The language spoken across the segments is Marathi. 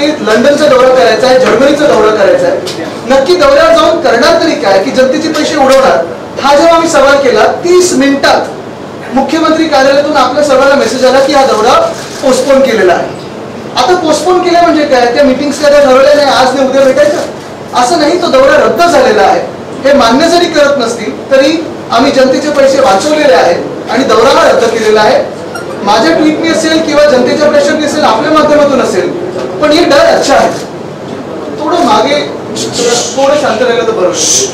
की लंडनचा दौरा करायचा आहे, जर्मनीचा दौरा करायचा आहे, नक्की दौऱ्यावर जाऊन करणार तरी काय की जनतेचे पैसे उडवणार? हा जेव्हा आम्ही सवाल केला 30 मिनिटात मुख्यमंत्री कार्यालयातून आपल्या सर्वांना मेसेज आला की हा दौरा पोस्टपोन केलेला आहे. आता पोस्टपोन केलं म्हणजे काय? त्या मीटिंग्स काय ठरवल्या नाही आज नाही उद्या भेटायचं असं नाही, तो दौरा रद्द झालेला आहे. हे मान्य जरी करत नसतील तरी आम्ही जनतेचे पैसे वाचवलेले आहेत आणि दौरा हा रद्द केलेला आहे. माझ्या ट्विटनी असेल किंवा जनतेच्या प्रेशरनी असेल, आपल्या माध्यमातून असेल, पण हे डर अच्छा आहे. थोडं मागे थोडं शांत राहिलं तर बरं.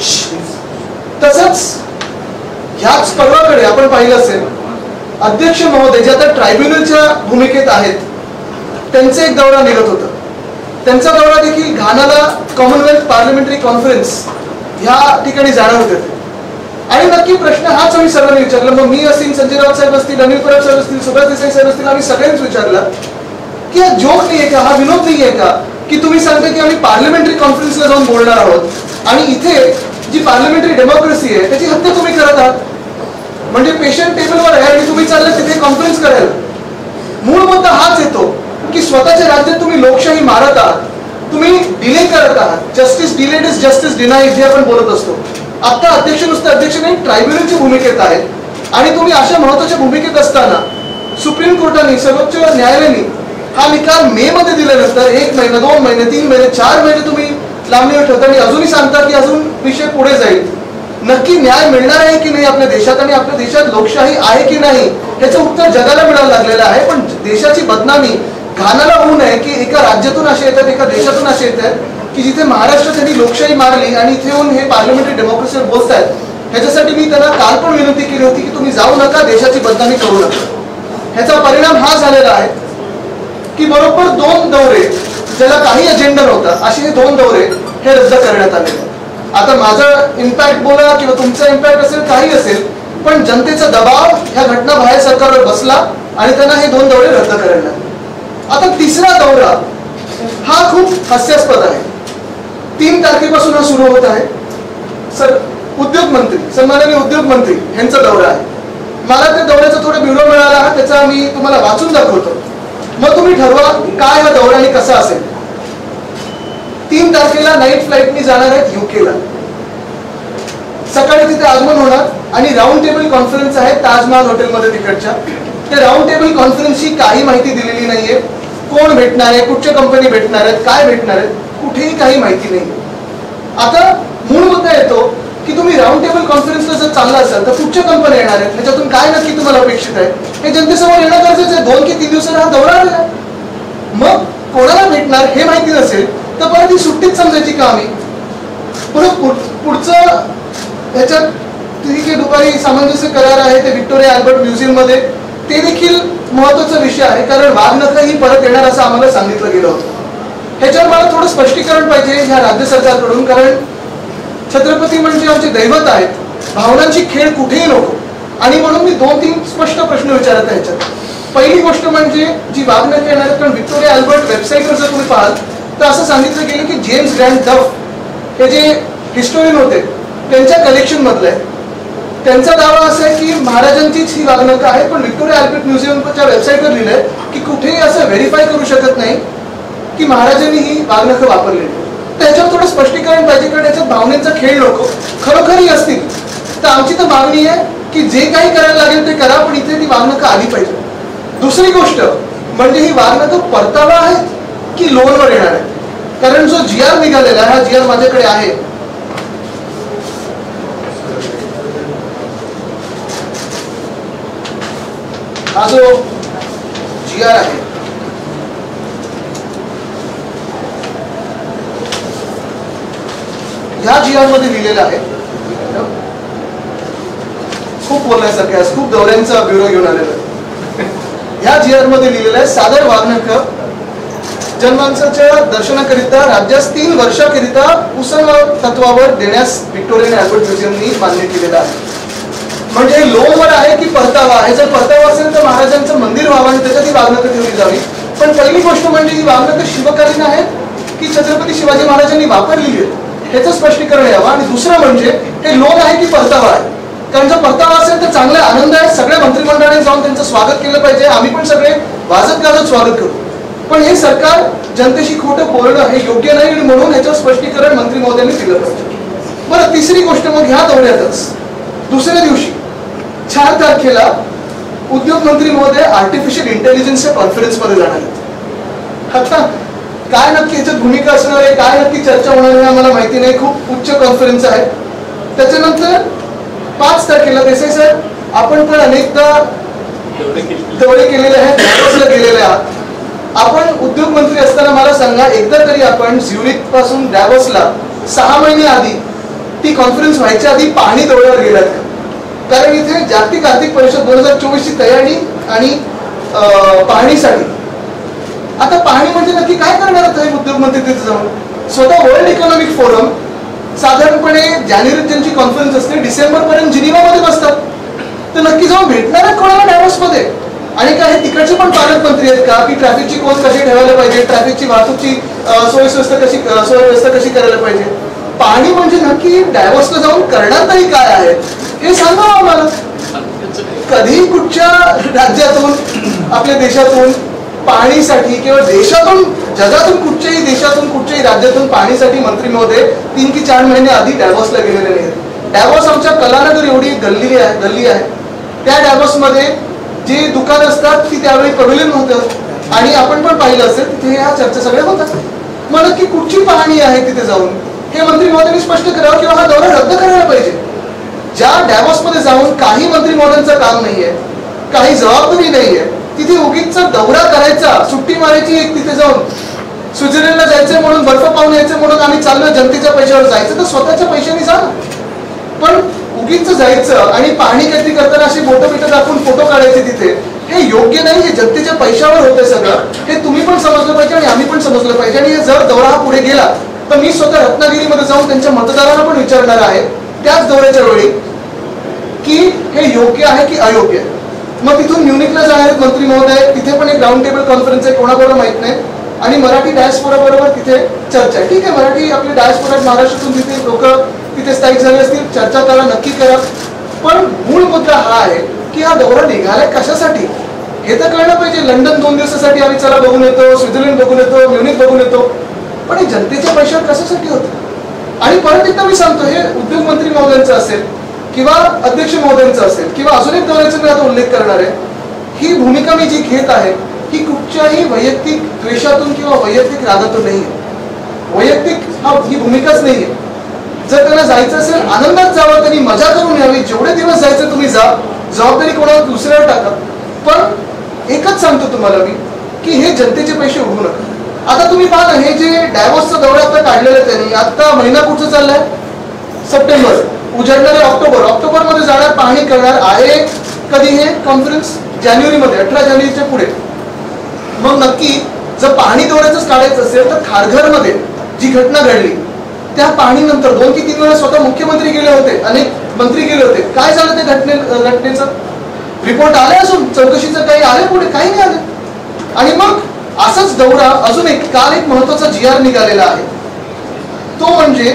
तसंच ह्याच पर्वाकडे आपण पाहिलं असेल अध्यक्ष महोदय जे आता ट्रायब्युनलच्या भूमिकेत आहेत त्यांचे एक दौरा निघत होता. त्यांचा दौरा देखील घानाला कॉमनवेल्थ पार्लमेंटरी कॉन्फरन्स ह्या ठिकाणी जाणार होते. आणि नक्की प्रश्न हाच आम्ही सर्वांनी विचारला. मग मी असेल, संजय राऊत साहेब असतील, अनिल परब साहेब असतील, सुभाष देसाई साहेब असतील, आम्ही सगळ्यांनीच विचारला की हा जोक नाहीये का, हा विनोद नाहीये का की तुम्ही सांगता की आम्ही पार्लमेंटरी कॉन्फरन्सला जाऊन बोलणार आहोत आणि इथे जी पार्लमेंटरी डेमोक्रेसी आहे त्याची हत्या तुम्ही करत आहात. म्हणजे पेशंट टेबलवर आहे आणि तुम्ही चाललं तिथे कॉन्फरन्स करायला. मूळ मुद्दा हाच येतो की स्वतःच्या राज्यात तुम्ही लोकशाही मारत आहात, तुम्ही डिले करत आहात. Justice delayed is justice denied जे आपण बोलत असतो. आता अध्यक्ष नुसतं अध्यक्ष नाही, ट्रायब्युनलची भूमिकेत आहेत आणि तुम्ही अशा महत्वाच्या भूमिकेत असताना सुप्रीम कोर्टाने, सर्वोच्च न्यायालयाने हा निकाल मे मध्ये दिल्यानंतर 1 महिना, 2 महिने, 3 महिने, 4 महिने तुम्ही लांबणीवर ठेवता आणि अजूनही सांगता की अजून विषय पुढे जाईल. नक्की न्याय मिळणार आहे की नाही आपल्या देशात आणि आपल्या देशात लोकशाही आहे की नाही याचं उत्तर जगाला मिळायला लागलेलं आहे. पण देशाची बदनामी घानाला होऊ नये की एका राज्यातून असे येतात, एका देशातून असे येतात की जिथे महाराष्ट्रात त्यांनी लोकशाही मारली आणि इथे येऊन हे पार्लमेंटरी डेमोक्रेसीवर बोलतायत. ह्याच्यासाठी मी त्यांना काल पण विनंती केली होती की तुम्ही जाऊ नका, देशाची बदनामी करू नका. ह्याचा परिणाम हा झालेला आहे की बरोबर 2 दौरे ज्याला काही अजेंडा नव्हता असे हे 2 दौरे हे रद्द करण्यात आले. आता माझा इम्पॅक्ट बोला किंवा तुमचा इम्पॅक्ट असेल, काही असेल, पण जनतेचा दबाव ह्या घटना बाहेर सरकारवर बसला आणि त्यांना हे 2 दौरे रद्द करायला लागले. आता तिसरा दौरा हा खूप हास्यास्पद आहे. 3 तारखेपासून हा सुरू होत आहे. उद्योग मंत्री, सन्माननीय उद्योग मंत्री यांचा दौरा आहे. मला त्या दौऱ्याचा थोडा ब्युरो मिळाला, त्याचा मी तुम्हाला वाचून दाखवतो. मग तुम्ही ठरवा काय हा दौरा आणि कसा असेल. 3 तारखेला नाईट फ्लाईटनी जाणार आहेत युकेला. सकाळी तिथे आगमन होणार आणि राऊंड टेबल कॉन्फरन्स आहे ताजमहाल हॉटेलमध्ये तिकडच्या. त्या राऊंड टेबल कॉन्फरन्सची काही माहिती दिलेली नाहीये. कोण भेटणार आहे, कुठच्या कंपनी भेटणार आहेत, काय भेटणार आहेत, कुठेही काही माहिती नाही. आता मूळ मुद्दा येतो की तुम्ही राऊंड टेबल कॉन्फरन्सला जर चालला असाल तर कुठच्या कंपन्या येणार आहेत, ह्याच्यातून काय नक्की तुम्हाला अपेक्षित आहे हे जनतेसमोर येणं गरजेचं आहे. 2 की 3 दिवसांना हा दौरा आलेला. मग कोणाला भेटणार हे माहिती नसेल तर परत ही सुट्टीच समजायची का आम्ही? पुढचं ह्याच्यात ठीक आहे, दुपारी सामंजस्य करार आहे ते व्हिक्टोरिया अल्बर्ट म्युझियम मध्ये, ते देखील महत्वाचा विषय आहे कारण वाघनखं ही परत येणार असं आम्हाला सांगितलं गेलं होतं. ह्याच्यावर मला थोडं स्पष्टीकरण पाहिजे ह्या राज्य सरकारकडून, कारण छत्रपती म्हणजे आमचे दैवत आहेत, भावनांची खेळ कुठेही नको. आणि म्हणून मी 2-3 स्पष्ट प्रश्न विचारत आहे ह्याच्यात. पहिली गोष्ट म्हणजे जी वाघनखं येणार आहेत, कारण व्हिक्टोरिया अल्बर्ट वेबसाईटवर जर तुम्ही पाहाल तर असं सांगितलं गेलं की जेम्स ग्रँड डफ हे जे हिस्टोरियन होते त्यांच्या कलेक्शन मधलं आहे. त्यांचा दावा असा आहे की महाराजांचीच ही वाघनखं आहे, पण व्हिक्टोरिया अल्बर्ट म्युझियमच्या वेबसाईटवर लिहिलंय की कुठेही असं व्हेरीफाय करू शकत नाही की महाराजांनी ही वाघनखं वापरलेली. त्याच्यावर थोडं स्पष्टीकरण पाहिजे कारण याच्यात भावनेचा खेळ नको. खरोखरही असतील तर आमची तर मागणी आहे की जे काही करायला लागेल ते करा, पण इथे ती वाघनखं आली पाहिजे. दुसरी गोष्ट म्हणजे ही वाघनखं परतावा आहे की लोनवर येणार आहे. कारण जो GR निघालेला आहे, हा GR माझ्याकडे आहे, हा जो GR आहे ह्या GR मध्ये लिहिलेलं आहे. खूप बोलण्यासारखं आहे, खूप दौऱ्यांचा ब्युरो घेऊन आलेला आहे. ह्या GR मध्ये लिहिलेलं आहे सादर वाघनखं जनमानसाच्या दर्शनाकरिता राज्यास 3 वर्षाकरिता उसन तत्वावर देण्यास व्हिक्टोरिया अल्बर्ट म्युझियमनी मान्य केलेलं आहे. म्हणजे लोनवर आहे की परतावा आहे? जर परतावा असेल तर महाराजांचं मंदिर व्हावं आणि त्याच्यात ही वाघनखं ठेवली जावी. पण पहिली गोष्ट म्हणजे ही वाघनखं शिवकालीन आहेत की छत्रपती शिवाजी महाराजांनी वापरलेली आहे ह्याचं स्पष्टीकरण यावं. आणि दुसरं म्हणजे हे लोन आहे की परतावा आहे? कारण जर परतावा असेल तर चांगला आनंद आहे, सगळ्या मंत्रिमंडळाने जाऊन त्यांचं स्वागत केलं पाहिजे. आम्ही पण सगळे वाजत गाजत स्वागत करू. पण हे सरकार जनतेशी खोटं बोलणं हे योग्य नाही आणि म्हणून ह्याचं स्पष्टीकरण मंत्री महोदयांनी दिलं पाहिजे. बरं, तिसरी गोष्ट मग ह्या दौऱ्यातच दुसऱ्या दिवशी 4 तारखेला उद्योग मंत्री महोदय आर्टिफिशियल इंटेलिजन्सच्या कॉन्फरन्समध्ये जाणार आहेत. आता काय नक्की याच्यात भूमिका असणार आहे, काय नक्की चर्चा होणार आहे आम्हाला माहिती नाही. खूप उच्च कॉन्फरन्स आहे. त्याच्यानंतर 5 तारखेला देसाई सर, आपण पण अनेकदा दौरे केलेले आहेत, डॅव्होसला गेलेले आहात. आपण उद्योग मंत्री असताना मला सांगा, एकदा तरी आपण झ्युरिक पासून डॅव्होसला 6 महिने आधी, ती कॉन्फरन्स व्हायच्या आधी पाहणी दौऱ्यावर गेलात का? कारण इथे जागतिक आर्थिक परिषद 2024 ची तयारी आणि पाहणीसाठी. आता पाहणी म्हणजे नक्की काय करणार आहे उद्योग मंत्री तिथे जाऊन? स्वतः वर्ल्ड इकॉनॉमिक फोरम साधारणपणे जानेवारीत त्यांची कॉन्फरन्स असते, डिसेंबर पर्यंत जिनिव्हामध्ये बसतात. तर नक्की जाऊन भेटणार आहेत कोणाला डॅव्होसमध्ये? आणि काय हे तिकडचे पण पालकमंत्री आहेत का, की ट्रॅफिकची कोण कशी ठेवायला पाहिजे, ट्रॅफिकची वाहतूकची सोयीव्यवस्था कशी करायला पाहिजे? पाहणी म्हणजे नक्की डॅव्होसला जाऊन करणार तरी काय आहे हे सांगा आम्हाला. कधी कुठच्या राज्यातून, आपल्या देशातून पाहणीसाठी किंवा देशातून, जगातून कुठच्याही देशातून, कुठच्याही राज्यातून पाहणीसाठी मंत्री महोदय 3 की 4 महिने आधी डॅव्होसला गेलेले नाहीत. डॅव्होस आमच्या कलानगर एवढी गल्ली आहे. त्या डॅव्होसमध्ये जे दुकान असतात ती त्यावेळी पॅव्हिलियन होतं आणि आपण पण पाहिलं असेल तिथे ह्या चर्चा सगळ्या होतात. मग नक्की कुठची पाहणी आहे तिथे जाऊन हे मंत्री महोदयांनी स्पष्ट करावं किंवा हा दौरा रद्द करायला पाहिजे. ज्या डॅव्होसमध्ये जाऊन काही मंत्री महोदयांचं काम नाहीये, काही जबाबदारी नाहीये, तिथे उगीचचा दौरा करायचा, सुट्टी मारायची, एक तिथे जाऊन स्वित्झर्लंडला जायचंय म्हणून, बर्फ पाहून यायचं म्हणून आम्ही चाललो जनतेच्या पैशावर जायचं, तर स्वतःच्या पैशाने जा. पण उगीच जायचं आणि पाहणी काहीतरी करताना अशी बोटं बिटं दाखवून फोटो काढायचे तिथे, हे योग्य नाही. हे जनतेच्या पैशावर होतंय सगळं, हे तुम्ही पण समजलं पाहिजे आणि आम्ही पण समजलं पाहिजे. आणि जर दौरा हा पुढे गेला तर मी स्वतः रत्नागिरीमध्ये जाऊन त्यांच्या मतदारांना पण विचारणार आहे त्याच दौऱ्याच्या वेळी की हे योग्य आहे की अयोग्य आहे. मग तिथून म्युनिकला जाणार आहेत मंत्री महोदय, तिथे पण एक राऊंड टेबल कॉन्फरन्स आहे, कोणाबरोबर माहित नाही. आणि मराठी डायस्पोरा बरोबर तिथे चर्चा आहे. ठीक आहे, मराठी आपली डायस्पोरा महाराष्ट्रातून तिथे लोक तिथे स्थायिक झाले असतील, चर्चा करा, नक्की करा. पण मूळ मुद्दा हा आहे की हा दौरा निघालाय कशासाठी हे तर कळलं पाहिजे. लंडन 2 दिवसासाठी आम्ही चला बघून येतो, स्वित्झर्लंड बघून येतो, म्युनिक बघून येतो, पण हे जनतेच्या पैशावर कशासाठी होतं? आणि परत एकदा मी सांगतो, हे उद्योग मंत्री महोदयांचं असेल किंवा अध्यक्ष महोदयांचं असेल किंवा अजून एक दौऱ्याचा मी आता उल्लेख करणार आहे, ही भूमिका मी जी घेत आहे ही कुठच्याही वैयक्तिक द्वेषातून किंवा वैयक्तिक रागातून नाही आहे. वैयक्तिक ही भूमिकाच नाहीये. जर त्यांना जायचं असेल आनंदात जावं, त्यांनी मजा करून यावी, जेवढे दिवस जायचं तुम्ही जा, जबाबदारी कोणाला दुसऱ्यावर टाका. पण एकच सांगतो तुम्हाला मी की हे जनतेचे पैसे उडवू नका. आता तुम्ही पहा ना, हे जे डॅव्होसचा दौरा आता काढलेला आहे त्यांनी, आता महिना कुठचा चाललाय? सप्टेंबर, उजाडणारे ऑक्टोबर मध्ये जाणार, पाहणी करणार आहे. कधी हे कॉन्फरन्स? जानेवारीमध्ये, 18 जानेवारीच्या पुढे. मग नक्की जर पाहणी दौऱ्याच काढायचं असेल तर खारघरमध्ये जी घटना घडली त्या पाहणीनंतर 2 की 3 वेळा स्वतः मुख्यमंत्री गेले होते, अनेक मंत्री गेले होते. काय झालं त्या घटनेचं? रिपोर्ट आले असून चौकशीचं काही आले पुढे? काही नाही आले. आणि मग असाच दौरा अजून एक काल एक महत्वाचा GR निघालेला आहे, तो म्हणजे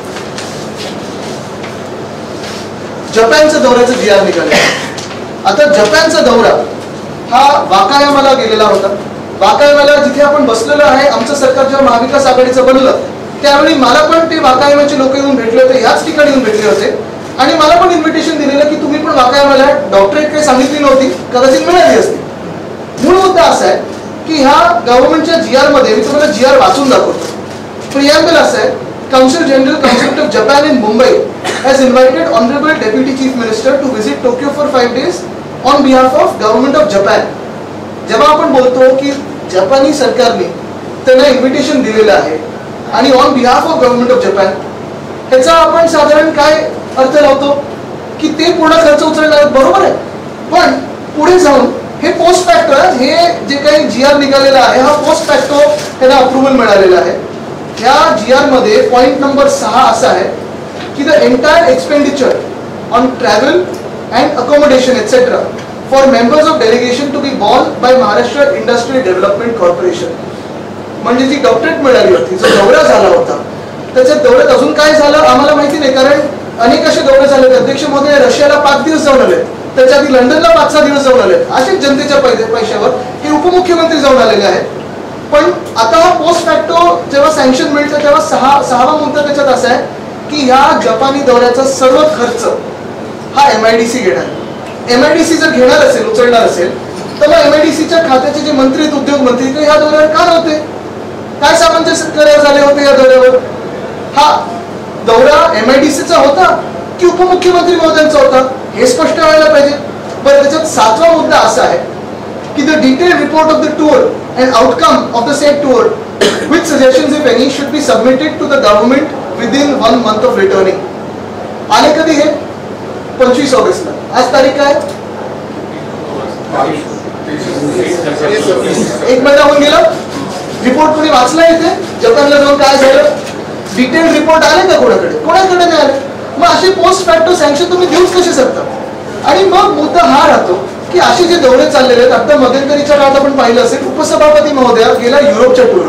जपानच्या दौऱ्याचा GR निघालेला. आता जपानचा दौरा हा वाकायामाला गेलेला होता. वाकायामाला जिथे आपण बसलेलो आहे, आमचं सरकार जेव्हा महाविकास आघाडीचं बनलं त्यावेळी मला पण ते वाकायामाचे लोक येऊन भेटले होते, ह्याच ठिकाणी येऊन भेटले होते आणि मला पण इन्व्हिटेशन दिलेलं की तुम्ही पण वाकायामाला. डॉक्टरेट काही सांगितली नव्हती, कदाचित मिळाली असती. मूळ मुद्दा असा आहे की ह्या गव्हर्नमेंटच्या GR मध्ये, मी तुम्हाला GR वाचून दाखवतो. प्रिॲम्बल असं आहे, Council General Consulate of Japan in Mumbai has invited Honorable Deputy Chief Minister to visit Tokyo for 5 days on behalf of Government of Japan. जेव्हा आपण बोलतो की जपानी सरकारने त्यांना इन्व्हिटेशन दिलेलं आहे आणि on behalf of government of Japan, ह्याचा आपण साधारण काय अर्थ लावतो की ते पूर्ण खर्च उचलणार आहेत, बरोबर आहे. पण पुढे जाऊन हे पोस्ट फॅक्टो, हे जे काही GR निघालेला आहे हा पोस्ट फॅक्टो त्याला अप्रुव्हल मिळालेला आहे. ह्या GR मध्ये पॉइंट नंबर 6 असा आहे की the entire expenditure on travel and accommodation etcetera for members of delegation to be borne by Maharashtra industrial development corporation. म्हणजे जी डॉक्टरेट मिळाली होती, जो दौरा झाला होता, त्याच्या दौऱ्यात अजून काय झालं आम्हाला माहिती नाही, कारण अनेक असे दौरे झाले. अध्यक्ष महोदय रशियाला 5 दिवस जाऊन आले, त्याच्या आधी लंडनला 5-6 दिवस जाऊन आले, असेच जनतेच्या पैशावर हे उपमुख्यमंत्री जाऊन आलेले आहेत. पण आता पोस्ट फॅक्टो जेव्हा सँक्शन मिळतं तेव्हा सहावा मुद्दा त्याच्यात असा आहे की ह्या जपानी दौऱ्याचा सर्व खर्च हा MIDC घेणार. MIDC जर घेणार असेल, उचलणार असेल, तर मग MIDCच्या खात्याचे जे मंत्री आहेत, उद्योग मंत्री, ते ह्या दौऱ्यावर का नव्हते? काय सामंजस्य करार झाले होते या दौऱ्यावर? हा दौरा MIDCचा होता की उपमुख्यमंत्री महोदयांचा होता हे स्पष्ट व्हायला पाहिजे. बरं, त्याच्यात सातवा मुद्दा असा आहे की the detailed report of the tour and outcome of the said tour with suggestions if any should be submitted to the government within 1 month of returning. आले कधी हे? 25 ऑगस्टला. आज तारीख काय? 1 महिना होऊन गेला. रिपोर्ट कोणी वाचला इथे? जपानला जाऊन काय झालं? डिटेल रिपोर्ट आले का कोणाकडे? कोणाकडे नाही आले. मग असे पोस्ट फॅक्टो सँक्शन तुम्ही देऊच कसे शकता? आणि मग मुद्दा हा राहतो की असे जे दौरे चाललेले आहेत, आता मध्यंतरीच्या काळात आपण पाहिलं असेल, उपसभापती महोदया गेला युरोपच्या टूरवर.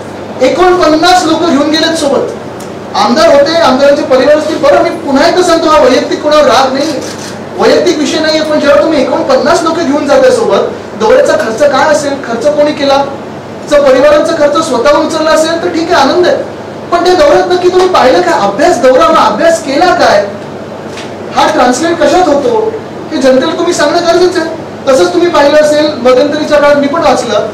49 लोक घेऊन गेलेत सोबत. आमदार होते, आमदारांचे परिवार असतील. बरं, मी पुन्हा एकदा सांगतो, हा वैयक्तिक कोणावर राग नाही, वैयक्तिक विषय नाहीये, पण जेव्हा तुम्ही 49 लोक घेऊन जाताय सोबत, दौऱ्याचा खर्च काय असेल, खर्च कोणी केला, जर परिवारांचा खर्च स्वतःहून उचलला असेल तर ठीक आहे, आनंद आहे. पण त्या दौऱ्यात नक्की तुम्ही पाहिलं काय? अभ्यास दौरा, हा अभ्यास केला काय? हा ट्रान्सलेट कशात होतो हे जनतेला तुम्ही सांगणं गरजेचं आहे. तसंच तुम्ही पाहिलं असेल, मध्यंतरीच्या काळात मी पण वाचलं,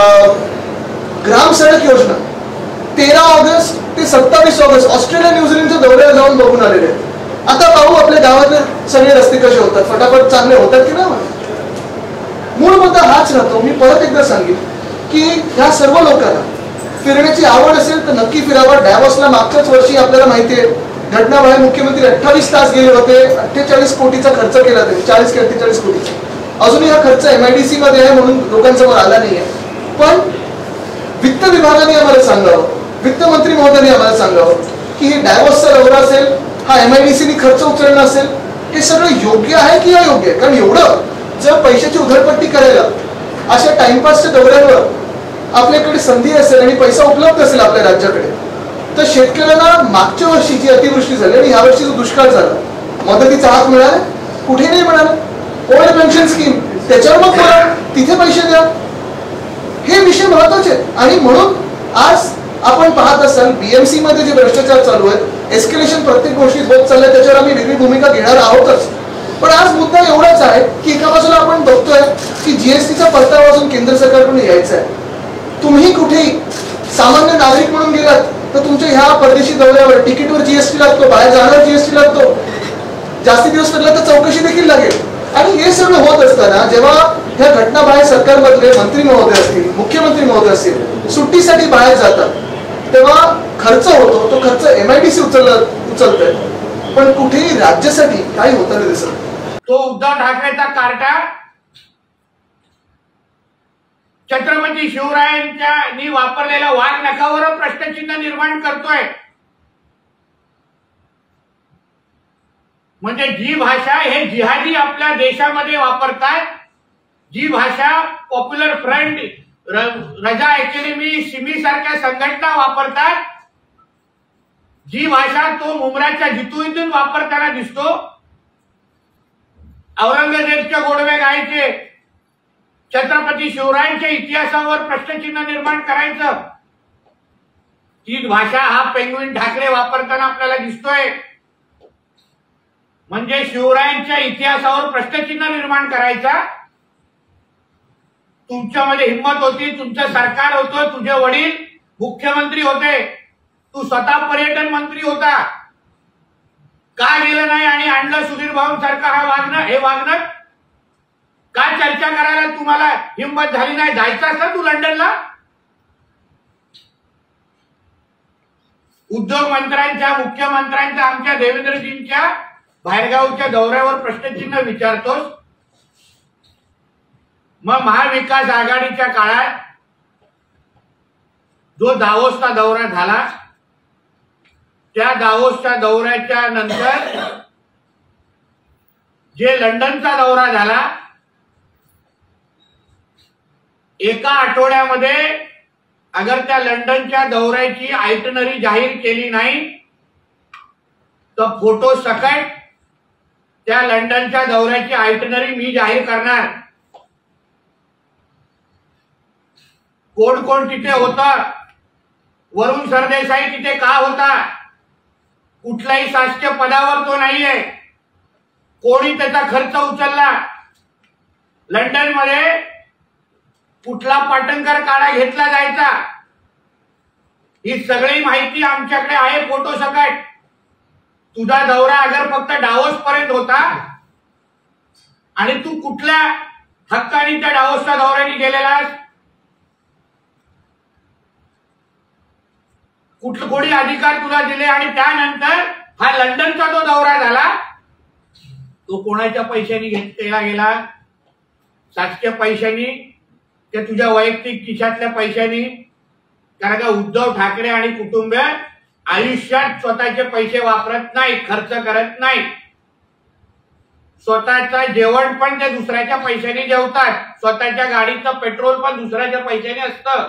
ग्राम सडक योजना 13 ऑगस्ट ते 27 ऑगस्ट ऑस्ट्रेलिया न्यूझीलंडच्या दौऱ्याला जाऊन बघून आलेले आहेत. आता पाहू आपल्या गावातले सगळे रस्ते कसे होतात, फटाफट चांगले होतात की नाही. मूळ मुद्दा हाच राहतो. मी परत एकदा सांगेन की ह्या सर्व लोकांना फिरण्याची आवड असेल तर नक्की फिरावं. डॅव्हॉसला मागच्याच वर्षी आपल्याला माहिती आहे, घटनाबाहेर मुख्यमंत्री 28 तास गेले होते. 48 कोटीचा खर्च केला त्यांनी, 40 की 48 कोटीचा. अजूनही हा खर्च MIDC मध्ये आहे म्हणून लोकांसमोर आला नाहीये. पण वित्त विभागाने आम्हाला सांगावं, वित्तमंत्री महोदयांनी आम्हाला सांगावं की हे डॅव्हॉसचा दौरा असेल, हा MIDCने खर्च उचलणं असेल, हे सगळं योग्य आहे की अयोग्य आहे? कारण एवढं जर पैशाची उधळपट्टी करायला अशा टाइमपासच्या दौऱ्यांवर आपल्याकडे संधी असेल आणि पैसा उपलब्ध असेल आपल्या राज्याकडे, तर शेतकऱ्यांना मागच्या वर्षी जी अतिवृष्टी झाली आणि ह्या वर्षी जो दुष्काळ झाला, मदतीचा हात मिळाला? कुठे नाही मिळाला. ओल्ड पेन्शन स्कीम, त्याच्यावर मग बोला, तिथे पैसे द्या. हे विषय महत्वाचे आहेत. आणि म्हणून आज आपण पाहत असाल BMC मध्ये जे भ्रष्टाचार चालू आहेत, एस्केलेशन प्रत्येक गोष्टीत होत चाललंय, त्याच्यावर आम्ही वेगळी भूमिका घेणार आहोतच. पण आज मुद्दा एवढाच आहे की एका बाजूला आपण बघतोय की GSTचा परतावा अजून केंद्र सरकारकडून यायचा आहे. तुम्ही कुठेही सामान्य नागरिक म्हणून गेलात तर तुमच्या ह्या परदेशी दौऱ्यावर तिकीटवर GST लागतो, बाहेर जाण्यावर GST लागतो, जास्ती दिवस लागला तर चौकशी देखील लागेल. आणि हे सगळं होत असताना जेव्हा ह्या घटना बाहेर सरकारमधले मंत्री महोदय असतील, मुख्यमंत्री महोदय असतील, सुट्टीसाठी बाहेर जातात, तेव्हा खर्च होतो. तो खर्च MIDC उचलतोय, पण कुठेही राज्यासाठी काही होताना दिसत. तो उद्धव ठाकरेचा कार्टा छत्रपती शिवरायांनी वापरलेल्या वाघ नखावर प्रश्नचिन्ह निर्माण करतोय. म्हणजे जी भाषा हे जिहादी आपल्या देशामध्ये वापरतात, जी भाषा popular front, Raza academy, SIMI सारख्या संघटना वापरतात, जी भाषा तो मुंबराच्या जितूतून वापरताना दिसतो. औरंगजेबच्या गोडवे गायचे, छत्रपती शिवरायांच्या इतिहासावर प्रश्नचिन्ह निर्माण करायचं, तीच भाषा हा पेंगुइन ठाकरे वापरताना आपल्याला दिसतोय. म्हणजे शिवरायांच्या इतिहासावर प्रश्नचिन्ह निर्माण करायचा. तुमच्यामध्ये हिंमत होती, तुमचं सरकार होतं, तुझे वडील मुख्यमंत्री होते, तू स्वतः पर्यटन मंत्री होता, का गेलं नाही आणि आणलं सुधीर भाऊंसारखं हे वागणं? का चर्चा करायला तुम्हाला हिंमत झाली नाही? जायचं असतं तू लंडनला? उद्योग मंत्र्यांच्या, मुख्यमंत्र्यांच्या, आमच्या देवेंद्रजींच्या बाहेरगावच्या दौऱ्यावर प्रश्नचिन्ह विचारतोस. मग महाविकास आघाडीच्या काळात जो दावोसचा दौरा झाला, त्या दावोसच्या दौऱ्याच्या नंतर जे लंडनचा दौरा झाला, एका आठवड्यामध्ये अगर त्या लंडनच्या दौऱ्याची आयटनरी जाहीर केली नाही तर फोटो सकट त्या लंडनच्या दौऱ्याची आयटनरी मी जाहीर करणार. कोण कोण तिथे होतं, वरुण सरदेसाई तिथे का होता, कुठल्याही शासकीय पदावर तो नाहीये, कोणी त्याचा खर्च उचलला, लंडन मध्ये कुठला पाटणकर काढा घेतला जायचा, ही सगळी माहिती आमच्याकडे आहे फोटो सकट. तुझा दौरा अगर फक्त डावोस पर्यंत होता आणि तू कुठल्या हक्काने त्या डावोसच्या दौऱ्याने गेलेलास, कुठले कोणी अधिकार तुला दिले, आणि त्यानंतर हा लंडनचा जो दौरा झाला तो कोणाच्या पैशांनी घेतला गेला, शासकीय पैशांनी ते तुझ्या वैयक्तिक खिशातल्या पैशांनी? कारण का उद्धव ठाकरे आणि कुटुंब आयुष्यात स्वतःचे पैसे वापरत नाही, खर्च करत नाही. स्वतःचं जेवण पण ते दुसऱ्याच्या पैशाने जेवतात, स्वतःच्या गाडीचं पेट्रोल पण दुसऱ्याच्या पैशाने असतं.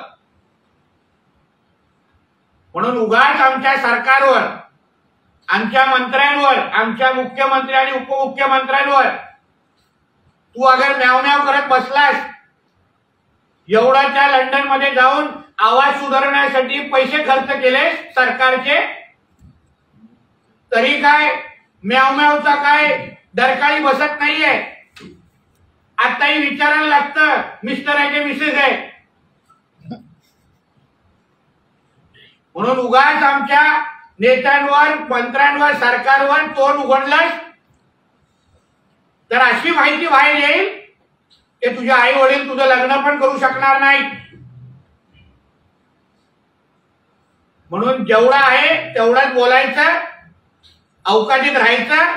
म्हणून उगाच आमच्या सरकारवर, आमच्या मंत्र्यांवर, आमच्या मुख्यमंत्री आणि उपमुख्यमंत्र्यांवर तू अगर म्याव करत बसलास, एवढा त्या लंडन मध्ये जाऊन आवाज सुधारण्यासाठी पैसे खर्च केले सरकारचे, तरी काय म्यावचा काय डरकाळी बसत नाहीये. आताही विचारायला लागतं मिस्टर आहे की मिसेस आहे. म्हणून उगाच आमच्या नेत्यांवर, मंत्र्यांवर, सरकारवर तोंड उघडलंस तर अशी माहिती बाहेर येईल की तुझे आई वडील तुझं लग्न पण करू शकणार नाही. म्हणून जेवढं आहे तेवढंच बोलायचं, अवकाशात राहायचं,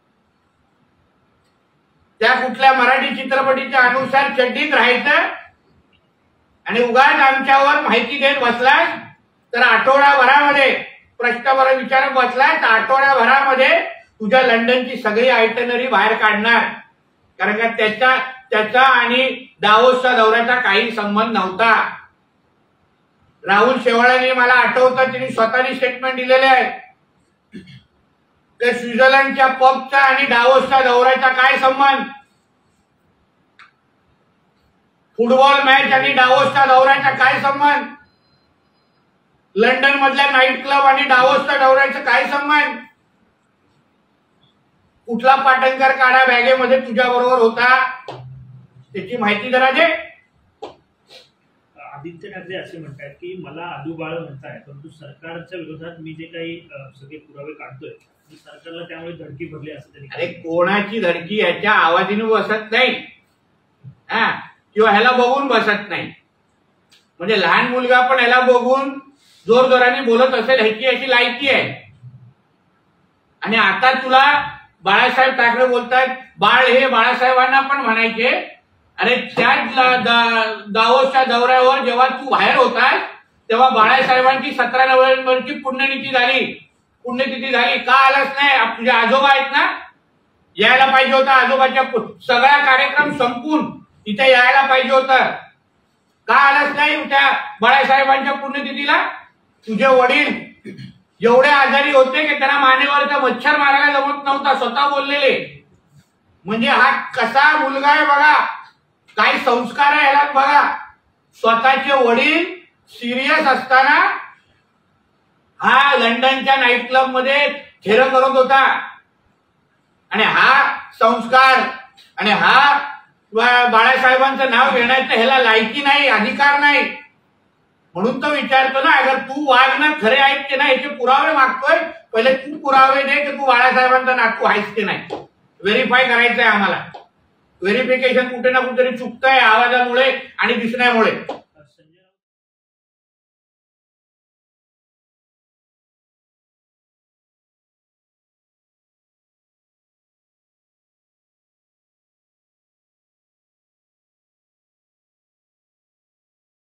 त्या कुठल्या मराठी चित्रपटीच्या अनुसार चड्डीत राहायचं, आणि उगाच आमच्यावर माहिती देत बसलास तर आठवड्याभरामध्ये प्रश्न विचारत बसलास तर आठवड्याभरामध्ये तुझ्या लंडनची सगळी आयटनरी बाहेर काढणार. कारण का त्याचा आणि दावोसच्या दौऱ्याचा काही संबंध नव्हता. राहुल शेवाळ्यांनी मला आठवतं त्यांनी स्वतःनी स्टेटमेंट दिलेले आहे की स्वित्झर्लंडच्या पबचा आणि डावोसच्या दौऱ्याचा काय संबंध, फुटबॉल मॅच आणि डावोसच्या दौऱ्याचा काय संबंध, लंडन मधल्या नाईट क्लब आणि डावोसच्या दौऱ्याचा काय संबंध, कुठला पाटणकर काढा बॅगेमध्ये तुझ्या बरोबर होता त्याची माहिती जरा दे. आदित्य ठाकरे असे म्हणतात की मला आदूबाळ म्हणताय, परंतु सरकारच्या विरोधात मी जे काही सगळे पुरावे काढतोय सरकारला त्यामुळे धडकी भरली असं त्यांनी. अरे कोणाची धडकी याच्या आवाजीने बसत नाही, किंवा ह्याला बघून बसत नाही. म्हणजे लहान मुलगा पण ह्याला बघून जोरजोराने बोलत असेल ह्याची अशी लायकी आहे. आणि आता तुला बाळासाहेब ठाकरे बोलतात, बाळ हे बाळासाहेबांना पण म्हणायचे. अरे त्या दावोसच्या दौऱ्यावर जेव्हा तू बाहेर होतास तेव्हा बाळासाहेबांची 17 नोव्हेंबरची पुण्यतिथी झाली, का आलाच नाही? तुझे आजोबा आहेत ना, यायला पाहिजे होता. आजोबाच्या सगळा कार्यक्रम संपून तिथे यायला पाहिजे होतं, का आलाच नाही त्या बाळासाहेबांच्या पुण्यतिथीला? तुझे वडील एवढे आजारी होते की त्यांना मानेवरचा मच्छर मारायला जमत नव्हता, स्वतः बोललेले. म्हणजे हा कसा मुलगा आहे बघा, काय संस्कार आहे ह्याला बघा. स्वतःचे वडील सिरियस असताना हा लंडनच्या नाईट क्लब मध्ये थेरं करत होता, आणि हा संस्कार आणि हा बाळासाहेबांचं नाव घेण्याचं ह्याला लायकी नाही, अधिकार नाही. म्हणून तो विचारतो ना, अगर तू वागणं खरे आहेत की नाही याचे पुरावे मागतोय, पहिले तू पुरावे दे की तू बाळासाहेबांचा नातू आहेस की नाही. व्हेरीफाय करायचंय आम्हाला. व्हेरिफिकेशन कुठे ना कुठेतरी चुकतंय आवाजामुळे आणि दिसण्यामुळे.